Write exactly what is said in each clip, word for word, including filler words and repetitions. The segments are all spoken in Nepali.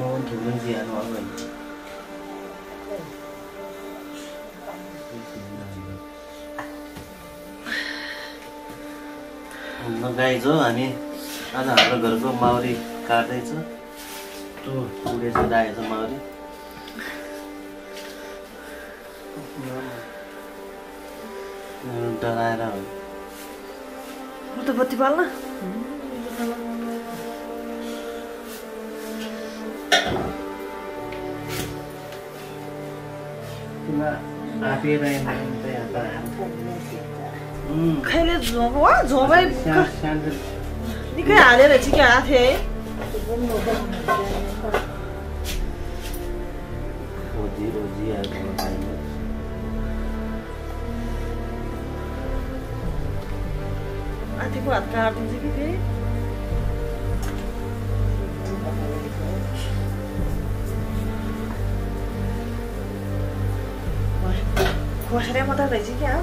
mau thùng gì ăn hóa mình म गाई जो हामी आज हाम्रो घरको माउरी काट्दैछ त्यो उडेछ दाएछ माउरी डराएर हो म त बत्ती बाल्न आफिएर खैले झोम वा झोमै निकै हालेर चाहिँ क्या आथे है ओजी ओजी आएको आथेको हात काटिदिन्छ कि फेरि खोसेर मात्रै रहेछ क्या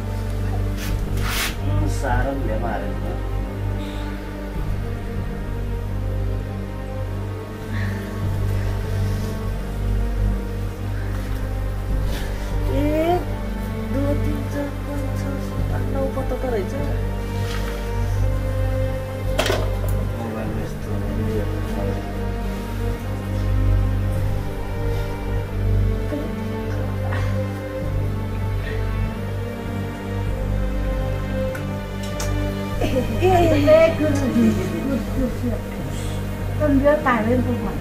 साह्रो भेमा हालेको एक दुई तिन चार पाँच छ सात आठ नौ पत्ता त रहेछ मोबाइलमा यस्तो con nhớ tải lên không phải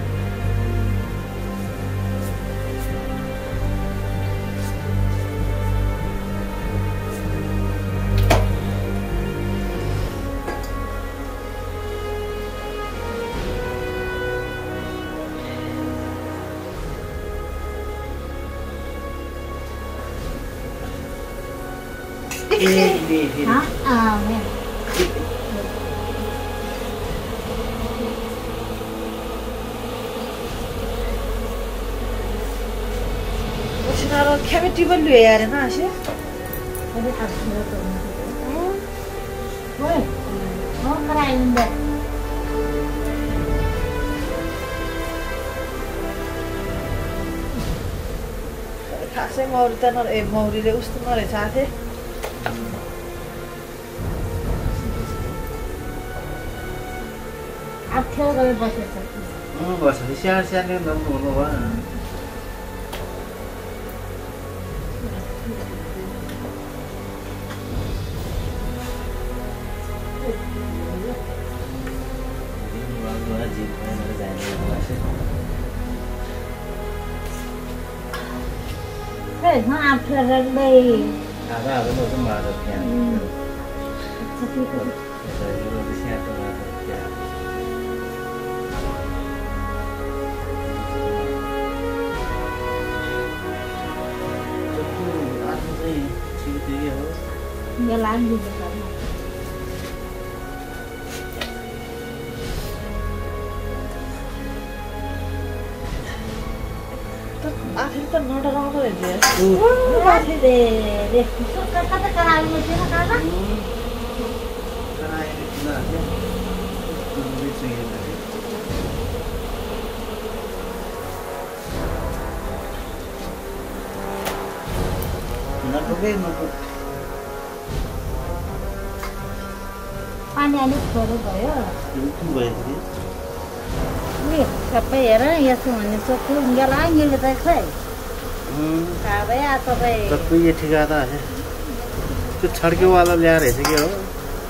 hả à nè Sinara cavity value यार ना ऐसे अरे अब मेरा तो ओए वो कराएंगे खासै मौरी त न ए मौरीले उस्तो नरहेछ आथे अब खेल गए बसेछ अँ बसेछ स्याहार स्याहार्ने नम्बर हुनु भयो Hey, nó áp ra đây. À, đó là cái mà được nhà. Rồi cái xe tôi là được nhà. Tôi cứ ăn cái gì, chịu tí hiểu. Nhớ làm gì vậy cả này. आखिर त नडराउँदो रहेछ माथि दे दे कता कता कराउनु थियो काका कराए किन आयो तुमले चाहिँ नटोके नटो पानी अलिक थोरै भयो के भयो नि सबै हेर यसो भन्ने सोध्छु गेला गेले त खै खाबै आ सबै सबै ये ठिकादा है त्यो छड्के वाला ल्याएर हेछ के हो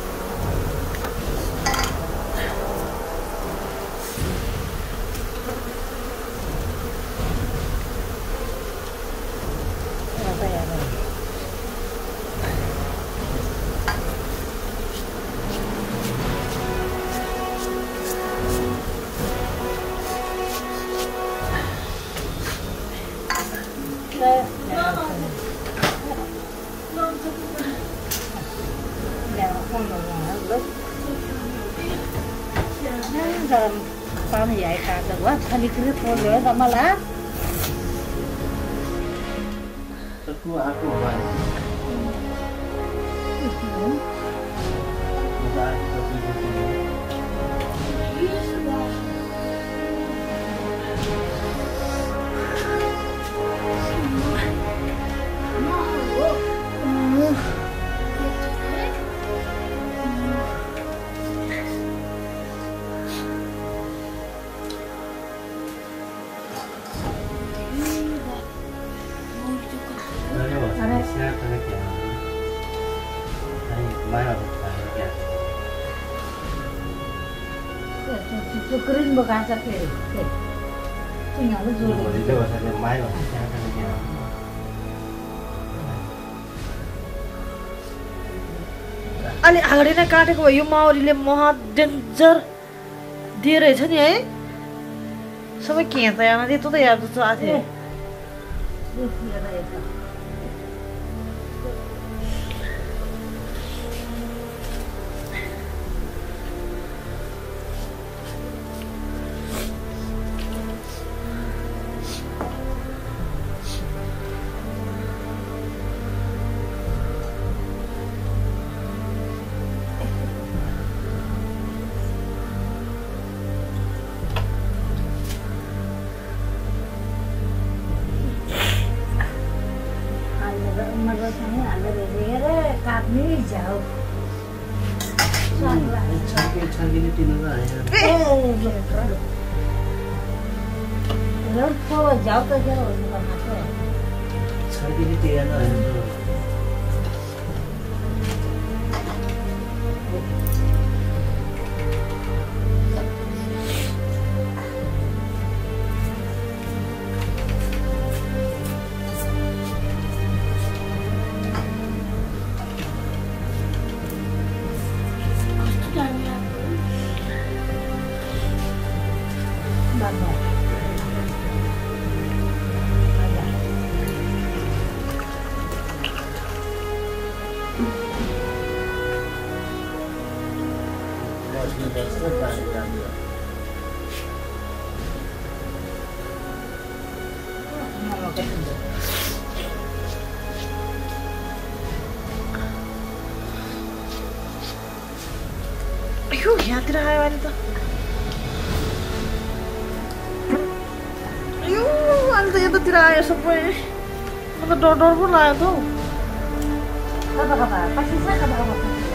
con vậy cả được quá thanh đi cứ thôi nữa tao mà lá aku aku ban सुक्रिन बोकाछ फेरि फेरि तिनीहरू जोडेको माइ अलि अगाडि नै काटेको भयो यो माउरीले महा डेन्जर दिए रहेछ नि है सबै के त यहाँ त्यस्तो त याद छ आथे जाऊ त जाऊ अयो यहाँतिर आयो अहिले त अयो अहिले त यतातिर आयो सबै म त डर डर पो लाग्यो त हौ कता कता पछि छ कता कता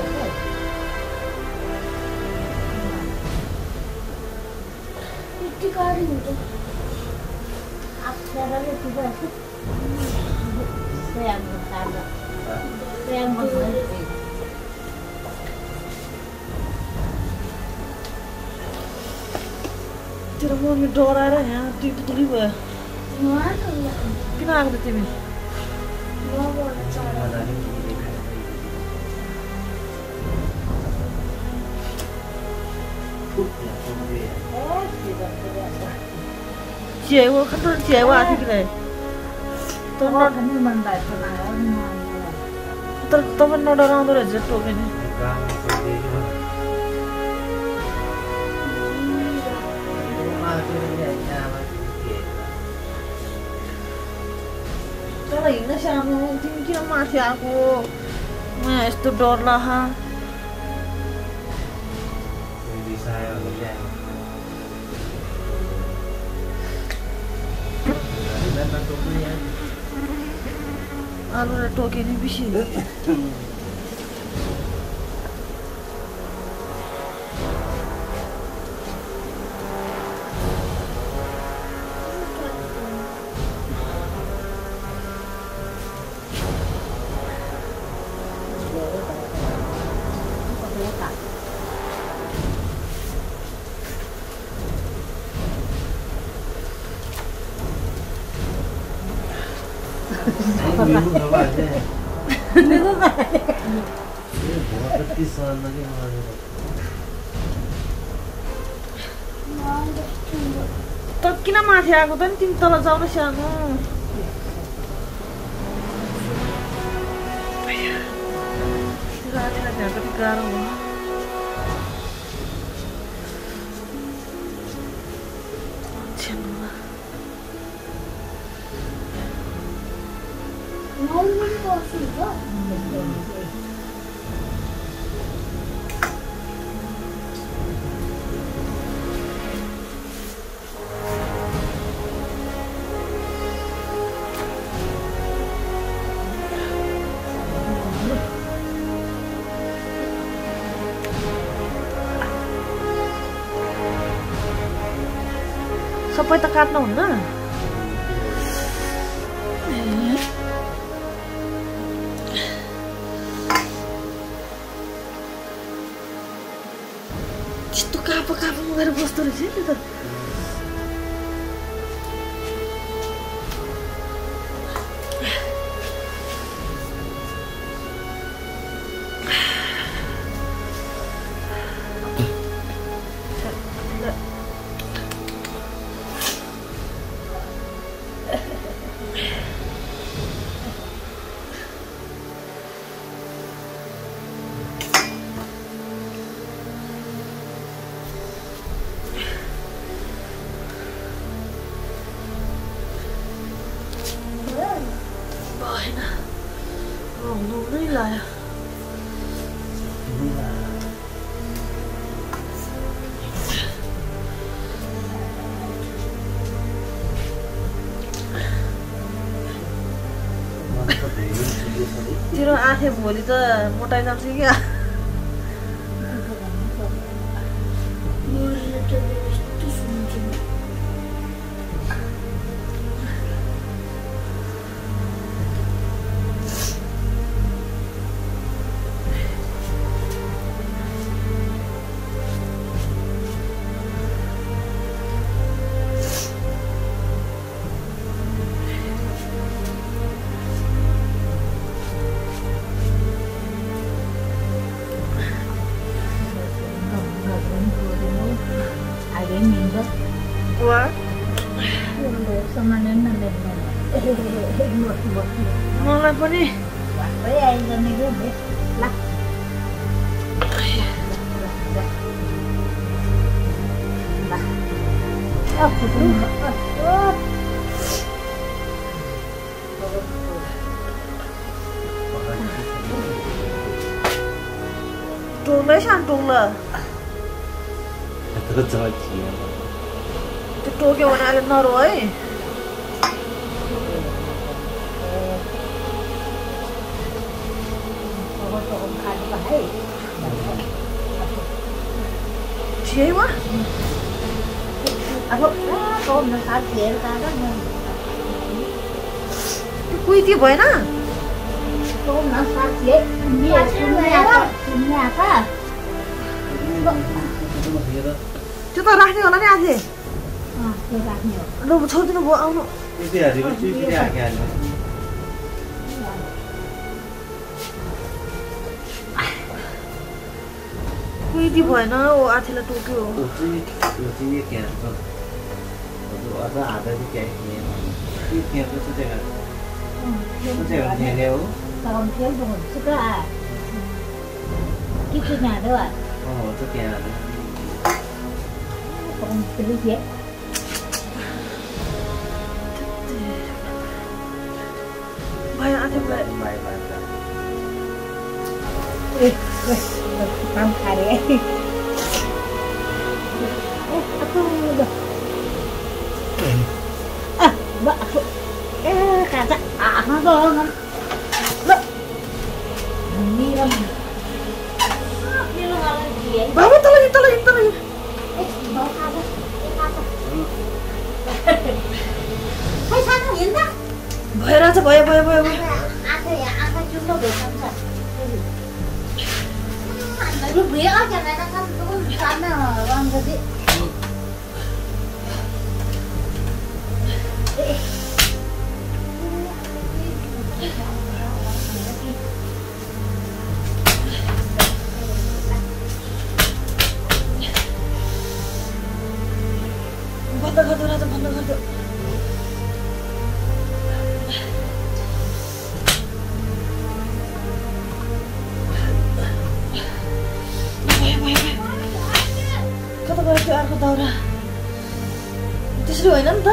यति गाडी हुन्छ आफैले पुरा स्याम ताजा स्याम तेरो मम्मी डराएर यहाँ दुई पुतली भयो किन आएको त तिमी chị của khăn đơn chị qua thì cái này tôi nó tôi tôi vẫn nó đang tôi là rất tốt này tôi là những cái sao mà tìm kiếm mà thì aku mà tôi đột là ha आलुलाई टोके नि बेसी त किन माथि आएको त नि तिमी तल जाऊ न सानो रातिलाई त्यहाँ कति गाह्रो हो सबै त काट्नु हुन्न त्यस्तो कापो कापो गएर बस्दो रहेछ नि त तेरो आँखे भोलि त मोटाइ जान्छ क्या मलाई पनि टोल्लै सान टोल्ला त्यो टोक्यो भने अहिले नरो है Siapa? Aku tôm nó sao kia ta đó nè. Quy thì vậy na? Tôm nó sao kia? Nhà xuống nhà đó, xuống nhà ta. Chúng ta ra nhiều lắm nha gì? À, tôi ra nhiều. Đâu mà thôi thì nó vô ông nó. Cái gì à? Thì cái gì à? Cái gì? Quy thì vậy na, ô à thì là tụi kiểu. Ủa chứ, ủa chứ như kẹt rồi. Ủa chứ à đây cái kẹt. Cái kẹt nó sẽ là. Nó sẽ là nhiều nhiều. Còn thiếu rồi, sức à. Cái cái nhà đó à? Ồ, chứ kẹt. Còn cái gì? Bay à thì vậy. Bay bay. Ê, ê. Không khai đấy. Aku udah. Ah, mbak aku. Eh, kata ah dong. Mbak. Ini lah. Ini lo lagi ya. Bawa tuh lagi, tuh lagi, tuh lagi. Eh, bawa kata. Eh, kata. Hai sana Indah. Bayar aja, bayar, bayar, bayar. Ada ya, ada juga besar. Lu beli aja karena kan tuh sana orang gede. बंद कर दो ना तो बंद कर दो कता गयो त्यो अर्को दाउरा त्यसरी होइन नि त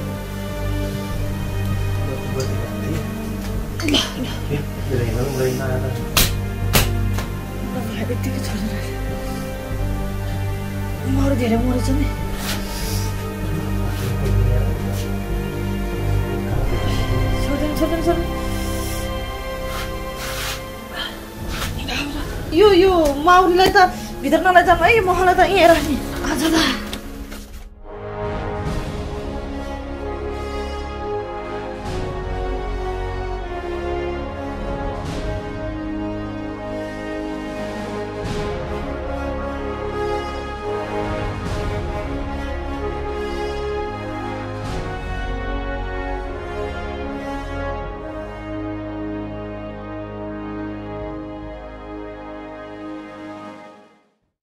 यतिकै छोडेर मरु धेरै मरेछ नि छोडेर छोडेर छोडेर यो यो माउरीलाई त भित्र नलैजानु है महलाई त यहीँ राख्ने आज त